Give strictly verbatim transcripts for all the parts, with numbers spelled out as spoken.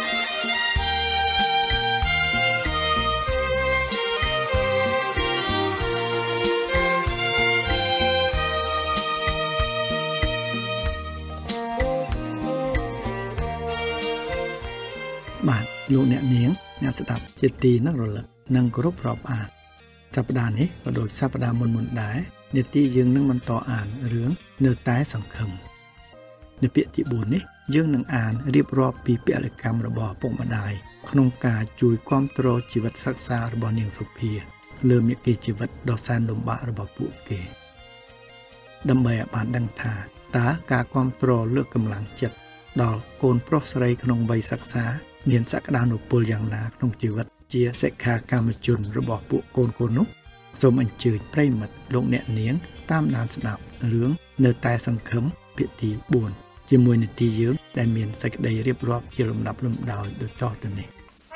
បាទលោកអ្នកនាងអ្នកស្ដាប់ជាទីនឹករលឹកនិងគោរពរាប់អានសប្តាហ៍នេះក៏ដូចសប្តាហ៍មុនមុនដែរនាទីយើងនឹងបន្តអានរឿងនៅតែសង្ឃឹមនៅពាក្យទីបួននេះយើងនឹងអានរៀបរាប់ពីពលកម្មរបស់ពុកម្ដាយក្នុងការជួយគាំទ្រជីវិតសិក្សារបស់នាងសុភាលើមាគ៌ាជីវិតដ៏សែនលំបាករបស់ពួកគេដើម្បីឲ្យបានដឹងថាតើការគាំទ្រលើកកម្លាំងចិត្តដល់កូនប្រុសស្រីក្នុងវ័យសិក្សាមានសក្តានុពលយ៉ាងណាក្នុងជីវិតជាសិក្ខាកាមជនរបស់ពួកកូនកូននោះសូមអញ្ជើញប្រិយមិត្តលោកអ្នកនាងតាមដានស្ដាប់រឿងនៅតែសង្ឃឹមភាគទីបួនជាមួយនីតិយើងដែលមានសេចក្តីរៀបរាប់ជាលំដាប់លំដោយដូចតទៅនេះ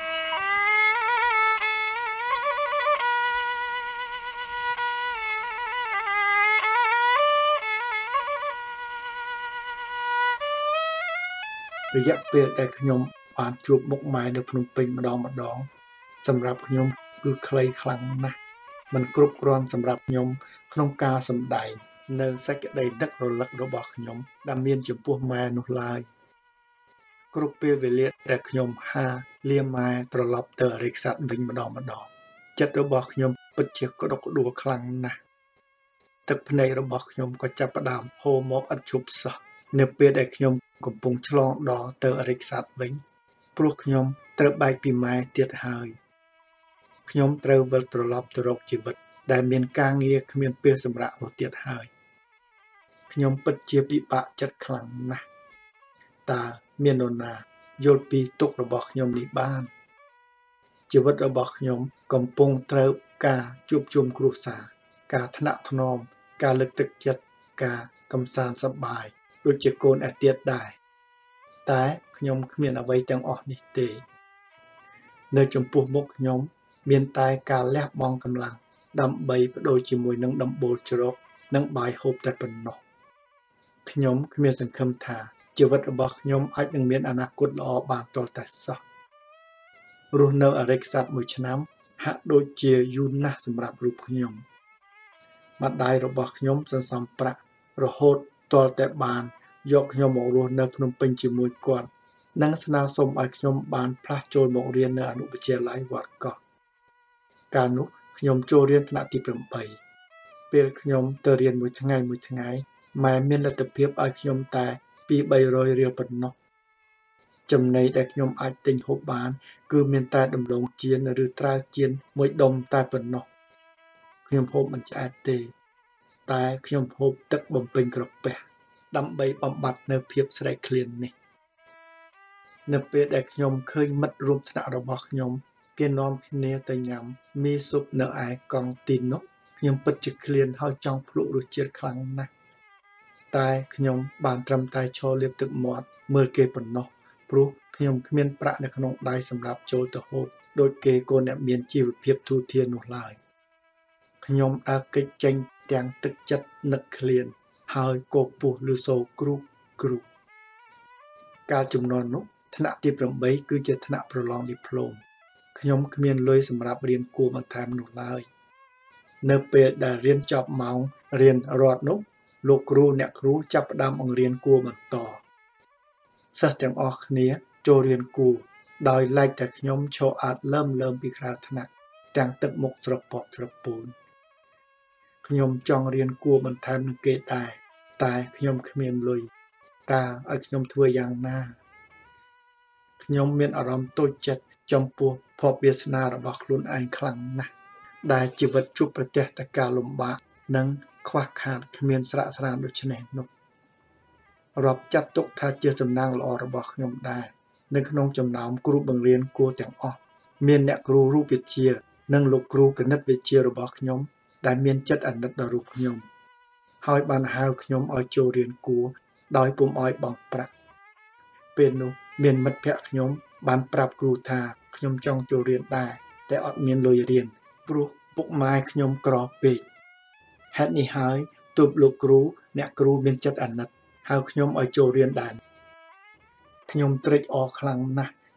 រយៈពេលដែលខ្ញុំបានជួបមុខម៉ែនៅភ្នំពេញម្ដងម្ដងសម្រាប់ខ្ញុំគឺខ្លីខ្លាំងណាស់มันគ្រប់គ្រាន់សម្រាប់ខ្ញុំក្នុងការសម្ដែងនៅសេចក្តីនឹករលឹករបស់ខ្ញុំដែលមានចំពោះម៉ែនោះឡើយគ្រប់ពេលវេលាដែលខ្ញុំហាលាម៉ែត្រឡប់ទៅអរិយស័ព្ទវិញម្ដងម្ដងចិត្តរបស់ខ្ញុំពិតជាក្តុកក្តួលខ្លាំងណាស់ទឹកភ្នែករបស់ខ្ញុំក៏ចាប់ផ្ដើមហូរមកឥតឈប់សោះនៅពេលដែលខ្ញុំកំពុងឆ្លងដល់ទៅអរិយស័ព្ទវិញព្រោះខ្ញុំត្រូវបែកពីម៉ែទៀតហើយខ្ញុំត្រូវវិលត្រឡប់ទៅរកជីវិតដែលមានការងារគ្មានពេលសម្រាកនោះទៀតហើយខ្ញុំពិតជាពិបាកចិត្តខ្លាំងណាស់តើមាននរណាយល់ពីទុក្ខរបស់ខ្ញុំនេះបានជីវិតរបស់ខ្ញុំកំពុងត្រូវការជួបជុំគ្រួសារការថ្នាក់ថ្នមការលើកទឹកចិត្តការកំសាន្តសប្បាយដូចជាកូនឯទៀតដែរតែខ្ញុំគ្មានអ្វីទាំងអស់នេះទេនៅចំពោះមុខខ្ញុំមានតែការលះបង់កម្លាំងដើម្បីបដូរជាមួយនឹងដំបូលជ្រកនិងបាយហូបតែប៉ុណ្ណោះខ្ញុំគ្មានសង្ឃឹមថាជីវិតរបស់ខ្ញុំអាចនឹងមានអនាគតល្អបានទាល់តែសោះរស់នៅអរិយស័ព្ទមួយឆ្នាំហាក់ដូចជាយូរណាស់សម្រាប់រូបខ្ញុំម្ដាយរបស់ខ្ញុំសន្សំប្រាក់រហូតទាល់តែបានយកខ្ញុំមករស់នៅភ្នំពេញជាមួយគាត់និងស្នើសុំឲ្យខ្ញុំបានផ្លាស់ចូលមករៀននៅអនុវិទ្យាល័យវត្តកោះកាលនោះខ្ញុំចូលរៀនថ្នាក់ទីប្រាំបីពេលខ្ញុំទៅរៀនមួយថ្ងៃមួយថ្ងៃម៉ែមានលទ្ធភាពឲ្យខ្ញុំតែពីរបីរយរៀលប៉ុណ្ណោះចំណីដែលខ្ញុំអាចទិញហូបបានគឺមានតែដំឡូងចៀនឬត្រាវចៀនមួយដុំតែប៉ុណ្ណោះខ្ញុំហូបមិនឆ្អែតទេតែខ្ញុំហូបទឹកបំពេញក្រពះដើម្បីបំបត្តិនៅភាពស្រេកឃ្លាននេះនៅពេលដែលខ្ញុំឃើញមិត្តរួមថ្នាក់របស់ខ្ញុំគេនាំគ្នាទៅញ៉ាំមីស៊ុបនៅឯកង់ទីននោះខ្ញុំពិតជាឃ្លានហើយចង់ភ្លក់រសជាតិខ្លាំងណាស់តែខ្ញុំបានត្រឹមតែឈរលាបទឹកមាត់មើលគេប៉ុណ្ណោះព្រោះខ្ញុំគ្មានប្រាក់នៅក្នុងដៃសម្រាប់ចូលទៅហូបដូចគេកូនអ្នកមានជីវភាពទូធាននោះឡើយខ្ញុំដើរគេចចេញទាំងទឹកចិត្តនឹកឃ្លានហើយក៏ពោះលឺសូរគ្រូគ្រូកាលចំនួននោះថ្នាក់ទីប្រាំបីគឺជាថ្នាក់ប្រឡងឌីប្លូមខ្ញុំគ្មានលុយសម្រាប់រៀនគួរបន្ថែមនោះឡើយនៅពេលដែលរៀនចប់ម៉ោងរៀនរត់នោះលោកគ្រូអ្នកគ្រូចាប់ផ្ដើមបង្រៀនគួរបន្តសិស្សទាំងអស់គ្នាចូលរៀនគួរដោយឡែកតែខ្ញុំឈរអាតលើមលើមពីក្រៅថ្នាក់ទាំងទឹកមុខស្រពកស្រពូនខ្ញុំចង់រៀនគួរបន្ថែមនឹងគេដែរតែខ្ញុំគ្មានលុយតើឲ្យខ្ញុំធ្វើយ៉ាងណាខ្ញុំមានអារម្មណ៍តូចចិត្តចំពោះភពវាសនារបស់ខ្លួនឯងខ្លាំងណាស់ដែលជីវិតជួបប្រទះតែការលំបាកនិងខ្វះខាតគ្មានស្រាកស្រានដូច្នេះនោះរាប់ចាត់ទុកថាជាសំណាងល្អរបស់ខ្ញុំដែរនៅក្នុងចំណោមគ្រូបង្រៀនគួរទាំងអស់មានអ្នកគ្រូរូបវិទ្យានិងលោកគ្រូគណិតវិទ្យារបស់ខ្ញុំដែលមានចិត្តអាណិតដល់រូបខ្ញុំហើយបានហៅខ្ញុំឲ្យចូលរៀនគួរដោយពុំឲ្យបង់ប្រាក់ពេលនោះមានមិត្តភ័ក្តិខ្ញុំបានប្រាប់គ្រូថាខ្ញុំចង់ចូលរៀនដែរតែអត់មានលុយរៀនព្រោះពុកម៉ែខ្ញុំក្រពេកហេតុនេះហើយទើបលោកគ្រូអ្នកគ្រូមានចិត្តអាណិតហៅខ្ញុំឲ្យចូលរៀនដែរខ្ញុំត្រេកអរខ្លាំងណាស់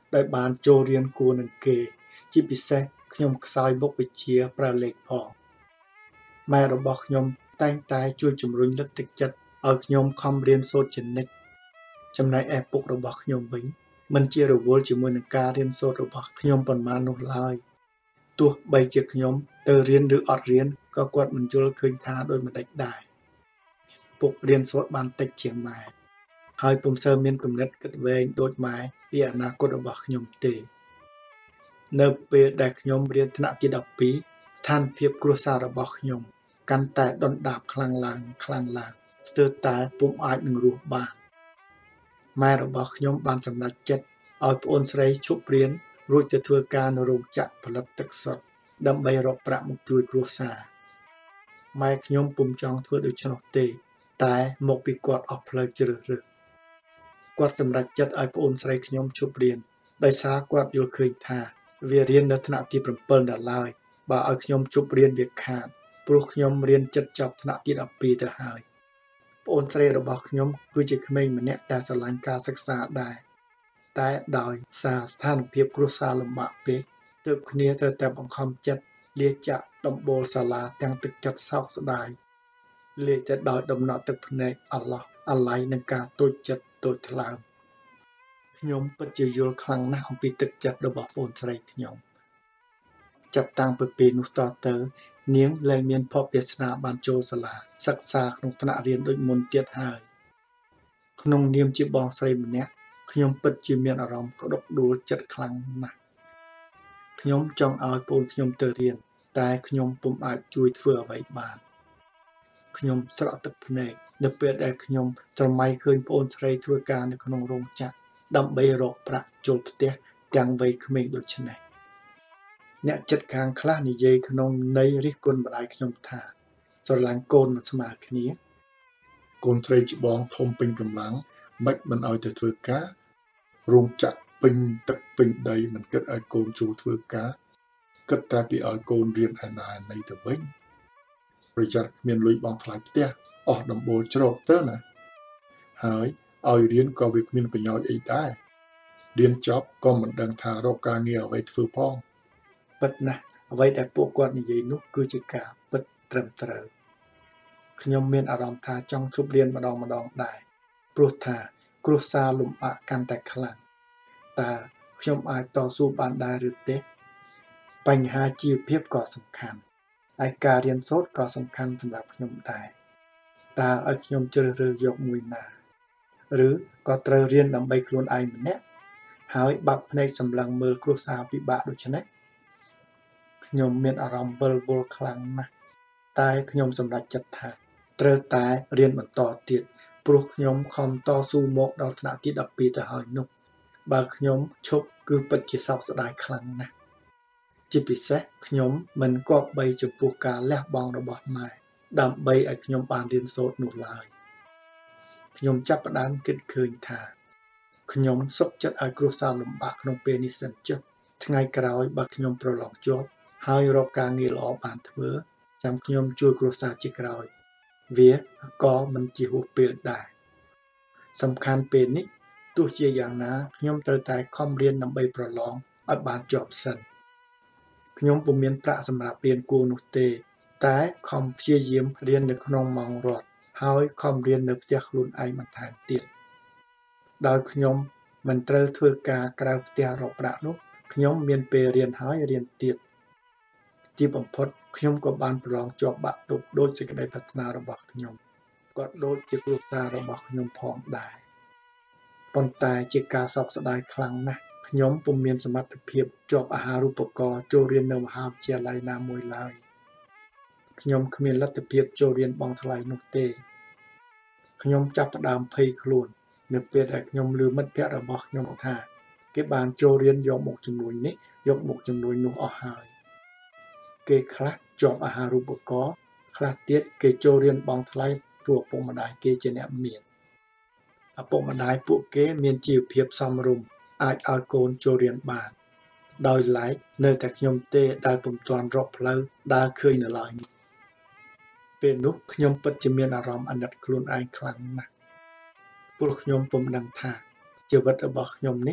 ដោយបានចូលរៀនគួរនឹងគេជាពិសេសខ្ញុំខ្សោយមុខវិជ្ជាប្រើលេខផងម៉ែរបស់ខ្ញុំតែងតែជួយជំរុញលើកទឹកចិត្តឲ្យខ្ញុំខំរៀនសូត្រជានិច្ចចំណែកឯពុករបស់ខ្ញុំវិញមិនជារវល់ជាមួយនឹងការរៀនសូត្ររបស់ខ្ញុំប៉ុន្មាននោះឡើយទោះបីជាខ្ញុំទៅរៀនឬអត់រៀនក៏គាត់មិនយល់ឃើញថាដូចម្តេចដែរពុករៀនសូត្របានតិចជាងម៉ែហើយពុំសូវមានគំនិតគិតវែងដូចម៉ែពីអនាគតរបស់ខ្ញុំទេនៅពេលដែលខ្ញុំរៀនថ្នាក់ទីដប់ពីរស្ថានភាពគ្រួសាររបស់ខ្ញុំកាន់តែដុនដាបខ្លាំងឡើងខ្លាំងឡើងស្ទើរតែពុំអាចនឹងរស់បានម៉ែរបស់ខ្ញុំបានសម្រេចចិត្តឲ្យប្អូនស្រីឈប់រៀនរួចទៅធ្វើការនៅរោងចក្រផលិតទឹកសុទ្ធដើម្បីរកប្រាក់មកជួយគ្រួសារម៉ែខ្ញុំពុំចង់ធ្វើដូច្នោះទេតែមកពីគាត់អស់ផ្លូវជ្រើសរើសគាត់សម្រេចចិត្តឲ្យប្អូនស្រីខ្ញុំឈប់រៀនដោយសារគាត់យល់ឃើញថាវារៀននៅថ្នាក់ទី7ដល់ឡើយបើឲ្យខ្ញុំជប់រៀនវាខាតព្រោះខ្ញុំរៀនចិត្តចប់ថ្នាក់ទីដប់ពីរទៅហើយប្អូនស្រីរបស់ខ្ញុំគឺជាក្មេងម្នាក់ដែលស្រឡាញ់ការសិក្សាដែរតែដោយសារស្ថានភាពគ្រួសារលំបាកពេកទើបគ្នាត្រូវតែបង្ខំចិត្តលាចាកដំបូលសាលាទាំងទឹកចិត្តសោកស្ដាយលាទៅដោយដំណក់ទឹកភ្នែកអាឡោះអាល័យនឹងការតូចចិត្តតូចថ្លើមខ្ញុំពិតជាយល់ខ្លាំងណាស់អំពីទឹកចិត្តរបស់ប្អូនស្រីខ្ញុំចាប់តាំងពីពេលនោះតទៅនាងលែងមានភ័ព្វវាសនាបានចូលសាលាសិក្សាក្នុងថ្នាក់រៀនដូចមុនទៀតហើយក្នុងនាមជាបងស្រីម្នាក់ខ្ញុំពិតជាមានអារម្មណ៍ក្តុកដួលចិត្តខ្លាំងណាស់ខ្ញុំចង់ឲ្យប្អូនខ្ញុំទៅរៀនតែខ្ញុំពុំអាចជួយធ្វើអ្វីបានខ្ញុំស្រក់ទឹកភ្នែកនៅពេលដែលខ្ញុំស្រមៃឃើញប្អូនស្រីធ្វើការនៅក្នុងរោងចក្រដើម្បីរកប្រាក់ចូលផ្ទះទាំងវ័យក្មេងដូចនេះអ្នកចិត្តខាងខ្លះនិយាយក្នុងន័យរិះគន់ម្ដាយខ្ញុំថាស្រឡាញ់កូនមិនស្មើគ្នាកូនស្រីច្បងធំពេញកម្លាំងមិនមិនឲ្យទៅធ្វើការរោងចក្រពេញទឹកពេញដីមិនគិតឲ្យកូនចូលធ្វើការគិតតែពីឲ្យកូនរៀនឯណាឯណីទៅវិញប្រយ័ត្នគ្មានលុយបង់ថ្លៃផ្ទះអស់ដំបូលជ្រកទៅណាហើយឲ្យរៀនក៏វាគ្មានប្រយោជន៍អីដែររៀនចប់ក៏មិនដឹងថារកការងារអ្វីធ្វើផងពិតណាស់អ្វីដែលពួកគាត់និយាយនោះគឺជាការពិតត្រឹមត្រូវខ្ញុំមានអារម្មណ៍ថាចង់ជប់រៀនម្ដងម្ដងដែរព្រោះថាគ្រួសារលំបាកកាន់តែខ្លាំងតើខ្ញុំអាចតស៊ូបានដែរឬទេបញ្ហាជីវភាពក៏សំខាន់ហើយការរៀនសូត្រក៏សំខាន់សម្រាប់ខ្ញុំដែរតើឲ្យខ្ញុំជ្រើសរើសយកមួយណាឬក៏ត្រូវរៀនដើម្បីខ្លួនឯងម្នាក់ហើយបាក់ភ្នែកសម្លឹងមើលគ្រួសារពិបាកដូច្នេះខ្ញុំមានអារម្មណ៍វិលវល់ខ្លាំងណាស់តែខ្ញុំសម្រេចចិត្តថាត្រូវតែរៀនបន្តទៀតព្រោះខ្ញុំខំតស៊ូមកដល់ថ្នាក់ទីដប់ពីរទៅហើយនោះបើខ្ញុំឈប់គឺពិតជាសោកស្ដាយខ្លាំងណាស់ជាពិសេសខ្ញុំមិនគប្បីចំពោះការលះបង់របស់ម៉ែដើម្បីឲ្យខ្ញុំបានរៀនសូត្រនោះឡើយខ្ញុំចាប់ផ្ដើមគិតឃើញថាខ្ញុំសុខចិត្តឲ្យគ្រួសារលំបាកក្នុងពេលនេះសិនចុះថ្ងៃក្រោយបើខ្ញុំប្រឡងជាប់ហើយរកការងារល្អបានធ្វើចាំខ្ញុំជួយគ្រួសារជាក្រោយវាក៏មិនជាហួសពេលដែរសំខាន់ពេលនេះទោះជាយ៉ាងណាខ្ញុំត្រូវតែខំរៀនដើម្បីប្រឡងឲ្យបានជាប់សិនខ្ញុំពុំមានប្រាក់សម្រាប់រៀនគួរនោះទេតែខំព្យាយាមរៀននៅក្នុងម៉ោងរត់ហើយខំរៀននៅផ្ទះខ្លួនឯងបន្ថែមទៀតដោយខ្ញុំមិនត្រូវធ្វើការក្រៅផ្ទះរកប្រាក់នោះខ្ញុំមានពេលរៀនហើយរៀនទៀតជាបំផុតខ្ញុំក៏បានប្រឡងជាប់បាក់ឌុបដូចសេចក្តីប្រាថ្នារបស់ខ្ញុំក៏ដូចជាគ្រួសាររបស់ខ្ញុំផងដែរប៉ុន្តែជាការសោកស្ដាយខ្លាំងណាស់ខ្ញុំពុំមានសមត្ថភាពជាប់អាហារូបករណ៍ចូលរៀននៅមហាវិទ្យាល័យណាមួយឡើយខ្ញុំគ្មានលទ្ធភាពចូលរៀនបង់ថ្លៃនោះទេខ្ញុំចាប់ផ្ដើមភ័យខ្លួននៅពេលដែលខ្ញុំឮមិត្តភ័ក្តិរបស់ខ្ញុំថាគេបានចូលរៀនយកមុខជំនួញនេះយកមុខជំនួញនោះអស់ហើយគេខ្លះជាប់អាហារូបករណ៍ខ្លះទៀតគេចូលរៀនបង់ថ្លៃព្រោះឪពុកម្ដាយគេជាអ្នកមានឪពុកម្ដាយពួកគេមានជីវភាពសមរម្យអាចឲ្យកូនចូលរៀនបានដោយឡែកនៅតែខ្ញុំទេដែលពុំទាន់រកផ្លូវដើរឃើញនៅឡើយនេះពេលនោះខ្ញុំពិតជាមានអារម្មណ៍អាណិតខ្លួនឯងខ្លាំងណាស់ព្រោះខ្ញុំពុំដឹងថាជីវិតរបស់ខ្ញុំនេះ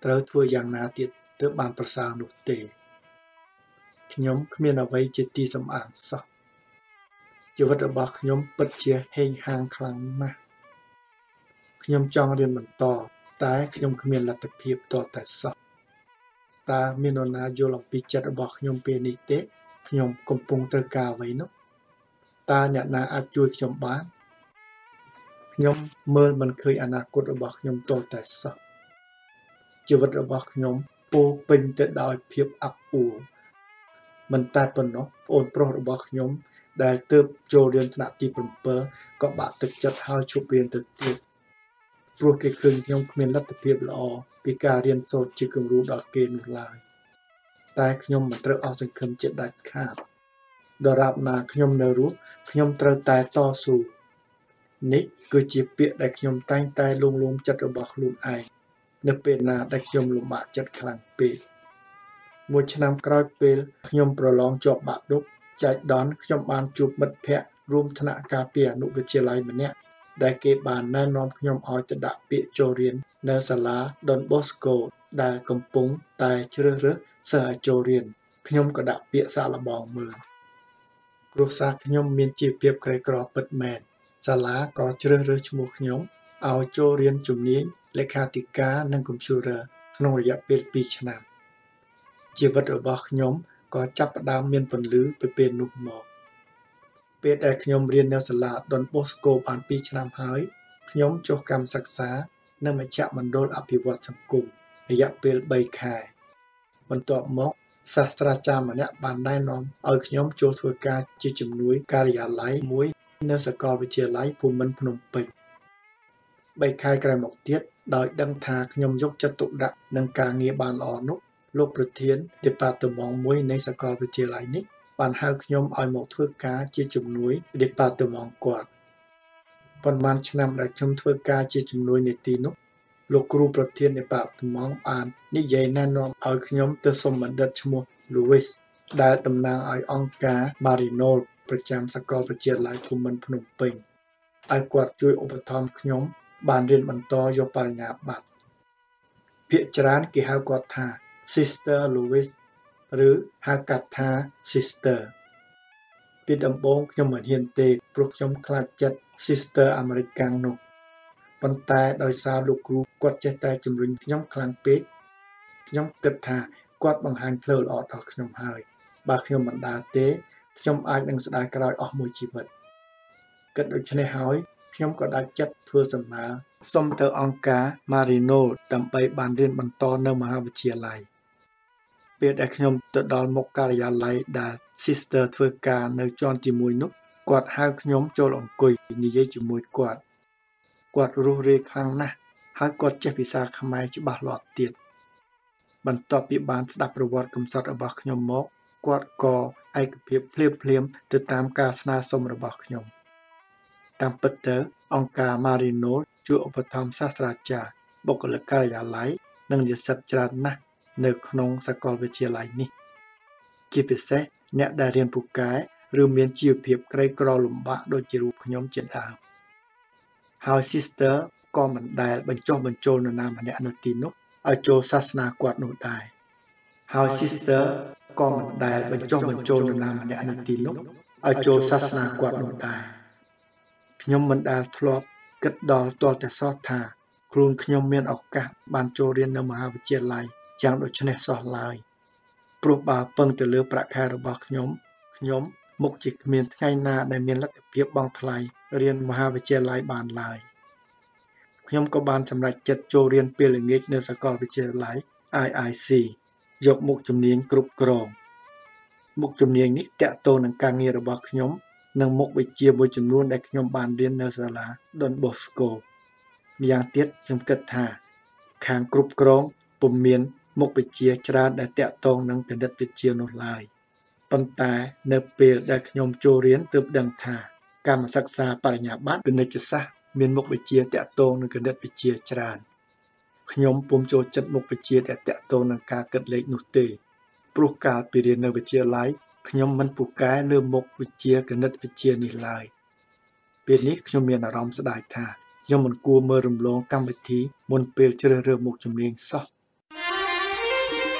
ត្រូវធ្វើយ៉ាងណាទៀតទើបបានប្រសើរនោះទេខ្ញុំគ្មានអ្វីជាទីសំអាងសោះជីវិតរបស់ខ្ញុំពិតជាហេងហាងខ្លាំងណាស់ខ្ញុំចង់រៀនបន្តតែខ្ញុំគ្មានលទ្ធភាពទាល់តែសោះតើមាននរណាយល់អំពីចិត្តរបស់ខ្ញុំពេលនេះទេខ្ញុំកំពុងត្រូវការអ្វីនោះតើអ្នកណាអាចជួយខ្ញុំបានខ្ញុំមើលមិនឃើញអនាគតរបស់ខ្ញុំទាល់តែសោះជីវិតរបស់ខ្ញុំពោរពេញទៅដោយភាពអាប់អួរមិនតែប៉ុណ្ណោះប្អូនប្រុសរបស់ខ្ញុំដែលទើបចូលរៀនថ្នាក់ទី7ក៏បាក់ទឹកចិត្តហើយឈប់រៀនទៅទៀតព្រោះគេឃើញខ្ញុំគ្មានលទ្ធភាពល្អពីការរៀនសូត្រជាគំរូដល់គេនោះឡើយតែខ្ញុំមិនត្រូវអស់សង្ឃឹមជាដាច់ខាតដរាបណាខ្ញុំនៅរស់ខ្ញុំត្រូវតែតស៊ូនេះគឺជាពាក្យដែលខ្ញុំតែងតែលួងលោមចិត្តរបស់ខ្លួនឯងនៅពេលណាដែលខ្ញុំលំបាកចិត្តខ្លាំងពេកមួយឆ្នាំក្រោយពេលខ្ញុំប្រឡងជាប់បាក់ឌុបចែកដន្យខ្ញុំបានជួបមិត្តភ័ក្តិរួមថ្នាក់ការពីអនុវិទ្យាល័យម្នាក់ដែលគេបានណែនាំខ្ញុំឲ្យទៅដាក់ពាក្យចូលរៀននៅសាលា Don Bosco ដែលកំពុងតែជ្រើសរើសសិស្សឲ្យចូលរៀនខ្ញុំក៏ដាក់ពាក្យសាកល្បងមើលគ្រួសារខ្ញុំមានជីវភាពក្រីក្រពិតមែនសាលាក៏ជ្រើសរើសឈ្មោះខ្ញុំឲ្យចូលរៀនជំនាញលេខាធិការនិង Computer ក្នុងរយៈពេលពីរឆ្នាំជីវិតរបស់ខ្ញុំក៏ចាប់ផ្ដើមមានពន្លឺពីពេលនោះមកពេលដែលខ្ញុំរៀននៅសាលា Don Bosco បានពីរឆ្នាំហើយខ្ញុំចុះកម្មសិក្សានៅមជ្ឈមណ្ឌលអភិវឌ្ឍសង្គមរយៈពេលបីខែបន្ទាប់មកសាស្ត្រាចារ្យម្នាក់បានណែនាំឲ្យខ្ញុំចូលធ្វើការជាជំនួយការិយាល័យមួយនៅសាកលវិទ្យាល័យភូមិន្ទភ្នំពេញបីខែក្រោយមកទៀតដោយដឹងថាខ្ញុំយកចិត្តទុកដាក់នឹងការងារបានល្អនោះលោកប្រធាន Department មួយនៃសាកលវិទ្យាល័យនេះបានហៅខ្ញុំឲ្យមកធ្វើការជាជំនួយ Department គាត់ប៉ុន្មានឆ្នាំដែលខ្ញុំធ្វើការជាជំនួយនៅទីនោះលោកគ្រូប្រធាន Department បាននិយាយណែនាំឲ្យខ្ញុំទៅសុំបណ្ឌិតឈ្មោះ Louis ដែលតំណាងឲ្យអង្គការ Marinol ប្រចាំសាកលវិទ្យាល័យភូមិន្ទភ្នំពេញឲ្យគាត់ជួយឧបត្ថម្ភខ្ញុំបានរៀនបន្តយកបរិញ្ញាបត្រភាគច្រើនគេហៅគាត់ថា Sister Louis ឬហៅកាត់ថា Sister ពីដំបូងខ្ញុំមិនហ៊ានទេព្រោះខ្ញុំខ្លាចចិត្ត Sister American នោះប៉ុន្តែដោយសារលោកគ្រូគាត់ចេះតែជំរុញខ្ញុំខ្លាំងពេកខ្ញុំគិតថាគាត់បង្ហាញផ្លូវល្អដល់ខ្ញុំហើយបើខ្ញុំមិនដើរទេខ្ញុំអាចនឹងស្ដាយក្រោយអស់មួយជីវិតគិតដូច្នេះហើយខ្ញុំក៏ដាច់ចិត្តធ្វើសំណើសុំទៅអង្គការ Marinol ដើម្បីបានរៀនបន្តនៅមហាវិទ្យាល័យពេលដែលខ្ញុំទៅដល់មុខការិយាល័យដែល Sister ធ្វើការនៅជាន់ទីមួយនោះគាត់ហៅខ្ញុំចូលអង្គុយនិយាយជាមួយគាត់គាត់រស់រាយខ្លាំងណាស់ហើយគាត់ចេះភាសាខ្មែរច្បាស់លាស់ទៀតបន្ទាប់ពីបានស្ដាប់ប្រវត្តិកំសត់របស់ខ្ញុំមកគាត់ក៏ឯកភាពភ្លាមភ្លាមទៅតាមការស្នើសុំរបស់ខ្ញុំតាមពិតទៅអង្គការ Marinol ជួយឧបត្ថម្ភសាស្ត្រាចារ្យបុគ្គលិកការិយាល័យនិងនិស្សិតច្រើនណាស់នៅក្នុងសាកលវិទ្យាល័យនេះជាពិសេសអ្នកដែលរៀនពូកែឬមានជីវភាពក្រីក្រលំបាកដូចជារូបខ្ញុំជាដើមហើយ Sister ក៏មិនដែលបញ្ចុះបញ្ចូលនរណាម្នាក់នៅទីនោះឲ្យចូលសាសនាគាត់នោះដែរហើយ Sister ក៏មិនដែលបញ្ចុះបញ្ចូលនរណាម្នាក់នៅទីនោះឲ្យចូលសាសនាគាត់នោះដែរខ្ញុំមិនដែលធ្លាប់គិតដល់ទាល់តែសោះថាខ្លួនខ្ញុំមានឱកាសបានចូលរៀននៅមហាវិទ្យាល័យយ៉ាងដូចនេះសោះឡើយព្រោះបើពឹងទៅលើប្រាក់ខែរបស់ខ្ញុំខ្ញុំមុខជាគ្មានថ្ងៃណាដែលមានលទ្ធភាពបង់ថ្លៃរៀនមហាវិទ្យាល័យបានឡើយខ្ញុំក៏បានសម្រេចចិត្តចូលរៀនពេលល្ងាចនៅសាកលវិទ្យាល័យ I I C យកមុខជំនាញគ្រប់គ្រងមុខជំនាញនេះតាក់ទងនឹងការងាររបស់ខ្ញុំនិងមុខវិជ្ជាមួយចំនួនដែលខ្ញុំបានរៀននៅសាលា Don Bosco ម្យ៉ាងទៀតខ្ញុំគិតថាខាងគ្រប់គ្រងពុំមានមុខវិជ្ជាច្រើនដែលតាក់ទងនឹងគណិតវិទ្យានោះឡើយប៉ុន្តែនៅពេលដែលខ្ញុំចូលរៀនទើបដឹងថាកម្មសិក្សាបរិញ្ញាបត្រពាណិជ្ជសាស្ត្រមានមុខវិជ្ជាតាក់ទងនឹងគណិតវិទ្យាច្រើនខ្ញុំពុំចូលចិត្តមុខវិជ្ជាដែលតាក់ទងនឹងការគិតលេខនោះទេព្រោះកាលពីរៀននៅវិទ្យាល័យខ្ញុំមិនពូកែលើមុខវិជ្ជាគណិតវិទ្យានេះឡើយពេលនេះខ្ញុំមានអារម្មណ៍ស្ដាយថាខ្ញុំមិនគួរមើលរំលងកម្មវិធីមុនពេលជ្រើសរើសមុខជំនាញសោះ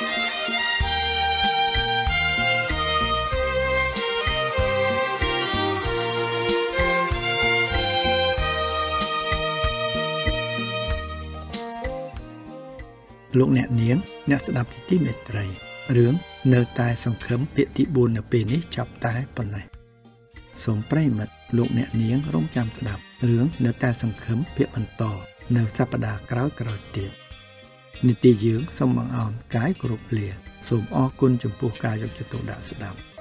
លោកអ្នកនាងអ្នកស្ដាប់ទីមេត្រីរឿងនៅតែសង្ឃឹមភាគទីបួននៅពេលនេះចាប់តែប៉ុណ្ណេះសូមប្រិយមិត្តលោកអ្នកនាងរងចាំស្ដាប់រឿងនៅតែសង្ឃឹមភាគបន្តនៅសប្ដាហ៍ក្រោយៗទៀតនីតិយើងសូមបង្អោនកាយគោរពលាសូមអរគុណចំពោះការយកចិត្តទុកដាក់ស្ដាប់